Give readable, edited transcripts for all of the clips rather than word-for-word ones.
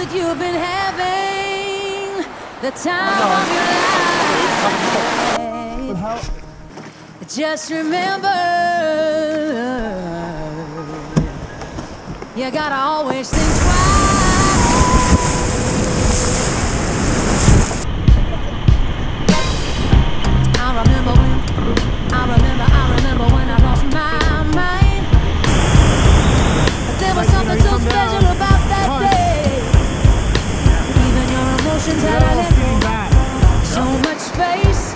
that you've been having the time of your life. Just remember, you gotta always think twice. I remember when I lost my mind. But there was something so special about that day. Even your emotions had a little, so much space.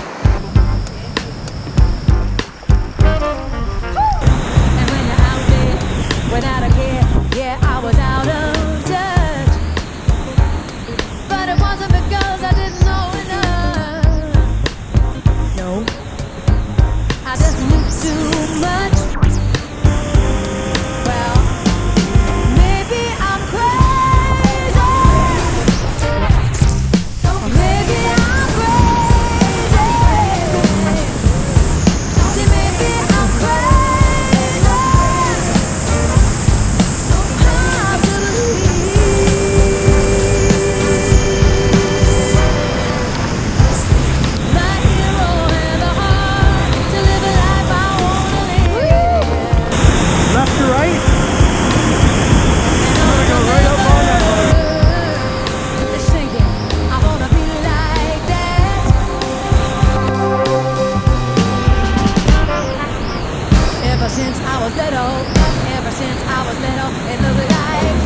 And when you're out there without a care, yeah, I was out of touch. But it wasn't because I didn't know enough. No, I just knew too much. Well, maybe I'm crazy. Maybe I'm crazy. See, maybe I'm crazy. Possibly. My hero had the heart to live a life I wanna live. Left to right? And all Go right up on that one. they're singing, I wanna be like that. Ever since I was little, it looked like